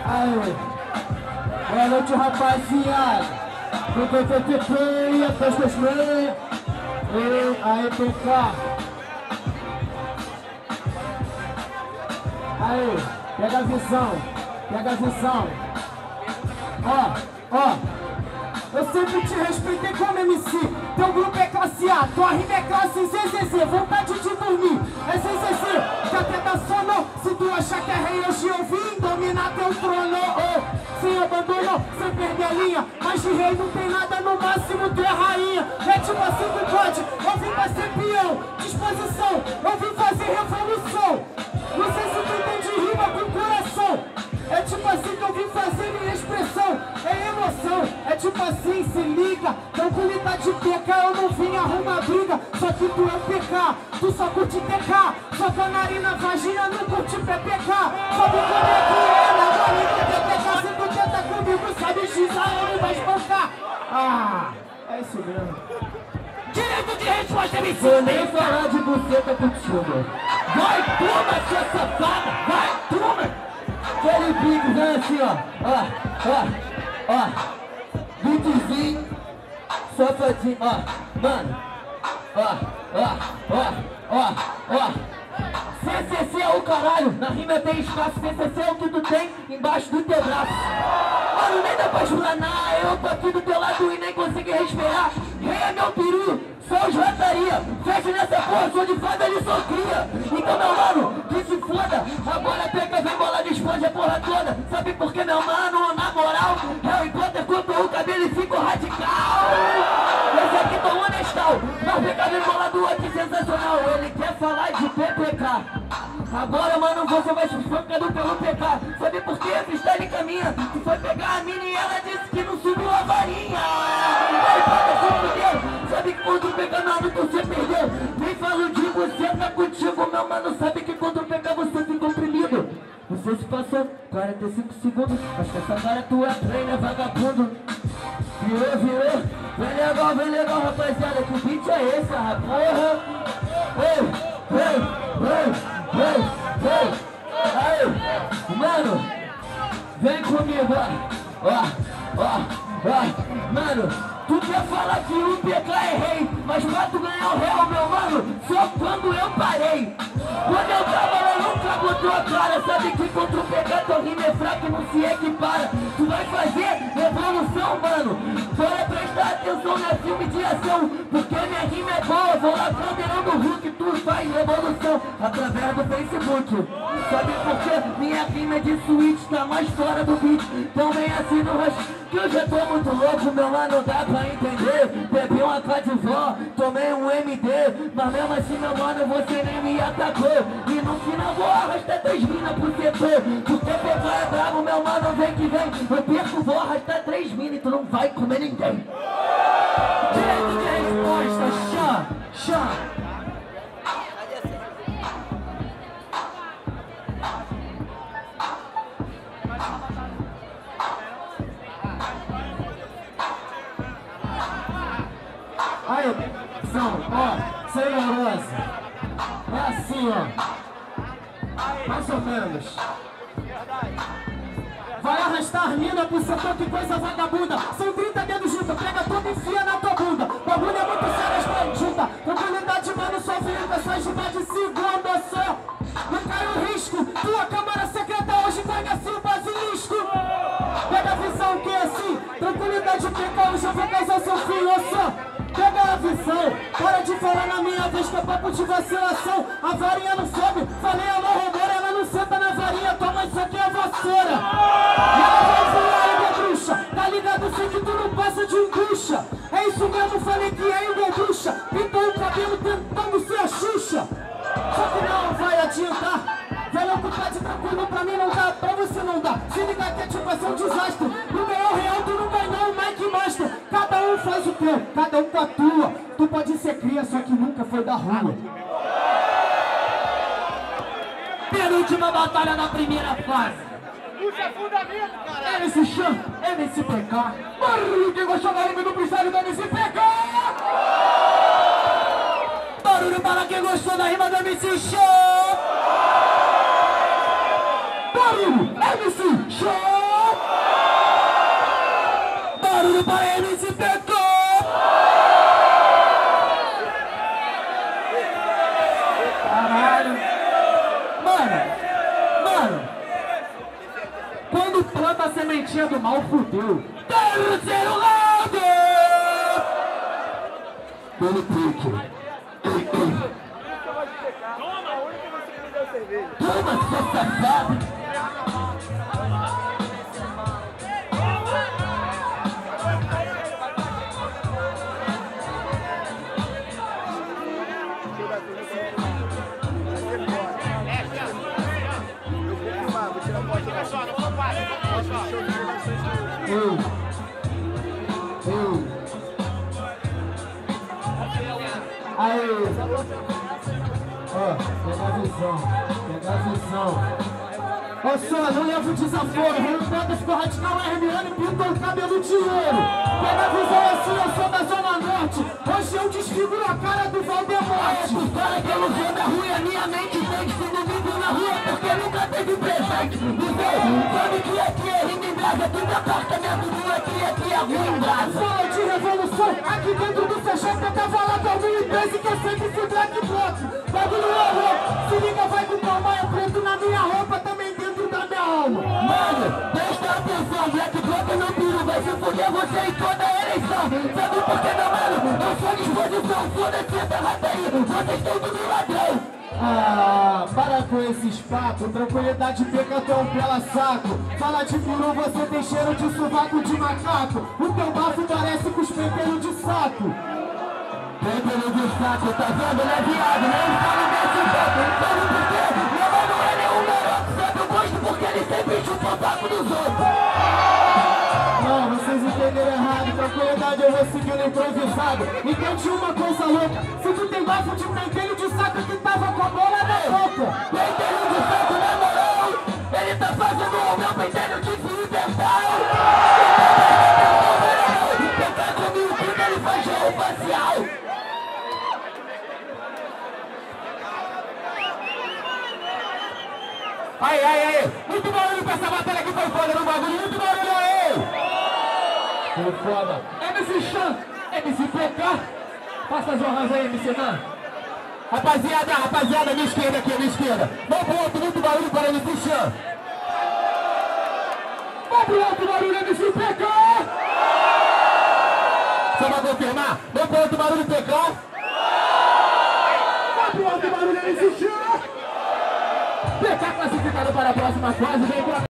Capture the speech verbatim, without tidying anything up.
Aí, boa noite, rapaziada. E as festas meia. E aí, P K. Aí, pega a visão, pega a visão. Ó, ó. Eu sempre te respeitei como M C. Teu grupo é classe A, tua rima é classe Z Z Z. Vontade de dormir, é Z Z Z. Que até dá sono. Se tu achar que é rei, hoje eu vim dominar teu trono. Oh, sem abandono, sem perder a linha. Mas de rei não tem nada, no máximo tu é rainha. É tipo assim que pode, eu vim pra ser peão. Disposição, eu vim fazer revolução. Não sei se tu entende rima com coração. É tipo assim que eu vim fazer minha expressão. É emoção, é tipo assim, se liga. Tranquilidade de P K, eu não vim arrumar briga. Só que tu é o P K, tu só curte T K. Só canarina, vagina, não curte P P K. Sabe como é que é, meu amigo P P K. Se tu tenta comigo, sabe X A, não vai espancar. Ah, é isso mesmo. Direito de resposta, M C. Vou nem falar de buceta contigo. Vai, toma, sua safada, vai, toma. Aquele bico, vem assim, ó, ó, ó, ó, beatzinho, safadinho, ó, mano, ó, ó, ó, ó, ó, C C C é o caralho, na rima tem espaço, C C C é o que tu tem embaixo do teu braço. Mano, nem dá pra explanar, eu tô aqui do teu lado e nem consigo respirar. Rei é meu peru, sou os rataria, fecha nessa porra, sou de fada, ele só cria. Então, meu mano, que se foda, agora pega, vem bola, responde a porra toda. Sabe por que, meu mano, na moral, Harry Potter cortou o cabelo e ficou radical. Esse aqui tô honestal, mas pega, vem bola do outro, sensacional. Ele quer falar de P P K. Agora, mano, você vai se espancando pelo P K. Sabe por quê? Freestyle caminha. Tu foi pegar a mina e ela disse que não subiu a varinha. Harry Potter se fudeu. Sabe que contra o P K, mano, você perdeu. Nem falo de você, tá contigo, meu mano. Sabe que contra o P K você ficou oprimido. Você se passou quarenta e cinco segundos. Acho que essa cara tua é treina, vagabundo. Virou, virou. Vem legal, vem legal, rapaziada. Que beat é esse, porra? Ei, ei, ei, ei, ei. Aí, mano, vem comigo, ó, ó, ó, ó. Mano, tu quer falar que o P K é rei, mas pra tu ganhar o real, meu mano, só quando eu parei. Quando eu tava lá, nunca botou a cara. Sabe que contra o P K teu rima é fraco e não se equipara. Tu vai fazer revolução, mano. Bora prestar atenção na filme de ação, porque minha rima é boa. Vou lá caldeirão do Hulk, tu faz revolução através do Facebook. Sabe por quê? Minha rima é de switch, tá mais fora do beat. Então vem assim no rush, que eu já tô muito louco, meu mano, dá pra entender. Bebi uma K de vó, tomei um M D, mas mesmo assim, meu mano, você nem me atacou. E no final vou arrastar três minas pro setor, porque P K é bravo, meu mano, vem que vem. Eu perco, vou arrastar três minas e tu não vai comer ninguém. Direito de resposta, chá, chá. Aí, são, ó, sem neurosa. É assim, ó. Mais ou menos. Vai arrastar mina por setor, que coisa vagabunda. São trinta dedos juntos, pega tudo e enfia na tua bunda. Bagulho é muito sério, as bandida. Tranquilidade, mano, só vira pessoas de mais de segundo só. Não cai o risco, tua câmara secreta hoje pega assim o basilisco. Pega a visão que é assim, tranquilidade, fica hoje eu vou casar seu filho, só. Pega a visão, para de falar na minha vez que é papo de vacilação. A varinha não sobe, falei a morromora, ela não senta na varinha, toma isso aqui é vassoura. E ela vai voar igual bruxa, tá ligado? Sei que tu não passa de embucha. É isso mesmo, falei que é igual bruxa. Pintou o cabelo tentando ser a Xuxa. Só que não vai adiantar. Vai ocupar de tranquilo, pra mim não dá, pra você não dá. Se ligar que é tipo assim um desastre. No ganhou real, tu não ganhou o Mike Master. Cada um faz o teu, cada um com a tua. Tu pode ser cria, só que nunca foi da rua. Penúltima batalha na primeira fase. Puxa fundamento, caralho. M C Chan, M C P K. Barulho que gostou da rima do freestyle do M C P K. Barulho para quem gostou da rima do M C Chan. Barulho, M C Chan. barulho para M C Pecó! Caralho. Mano, mano. Quando planta a sementinha do mal, fudeu. Terceiro round! Pelo pique. Toma, seu safado! Eu, eu. Aí, ó, pega a visão, pega a visão. Ó, só, não leva o desaforo, Rio Prata ficou radical, Hermione pintou o cabelo de ouro. Pega a visão assim, eu sou da Zona Norte, hoje eu desfiguro a cara do Valdemorte. Tu fala que eu não sou da rua, minha mente tem que ser domingo na rua, porque nunca teve presente. Você sabe que aqui é rima em brasa, tudo apartamento do aqui, aqui é rua em brasa. Fala de revolução, aqui dentro do C X P tava lá dois mil e treze que eu sempre fui black block. Bagulho é louco, se liga, vai com tamanho preto na minha roupa, também dentro da minha alma. Mano, presta atenção, black block no piro, vai se fuder você em toda a eleição. Sabe por que não, mano? Eu sou disposição, foda-se essa rataria, vocês estão tudo ladrão. Ah, para com esses papos, tranquilidade pega até um pela saco. Fala de peru, você tem cheiro de sovaco de macaco. O teu bafo parece com os pentelhos de saco. Pentelo de saco, tá vendo, né, viado? Nem fala desse papo, sabe por quê? Meu mano, ele é um garoto, sabe o gosto porque ele sempre chupa o saco dos outros. Não, vocês entenderam errado, tranquilidade, eu vou seguindo improvisado. Entende uma coisa louca, se tu tem bafo de pentelho de saco que tava com a bola na boca. Pentelho de saco, na moral, ele tá fazendo o meu pentelho de fio dental. Pegar comigo quando ele faz gel facial. Aí, aí, aí, muito barulho pra essa batalha que foi foda no bagulho, muito barulho aí! Foi foda. M C Chan, M C P K, passa as honras aí, M C Man. Rapaziada, rapaziada, minha esquerda aqui, minha esquerda. Vamos pro outro, muito barulho para M C Chan. Vamos pro outro barulho, M C P K. Só pra confirmar, vamos pro outro barulho, P K. Vamos pro outro barulho, M C Chan. P K classificado para a próxima fase, vem pra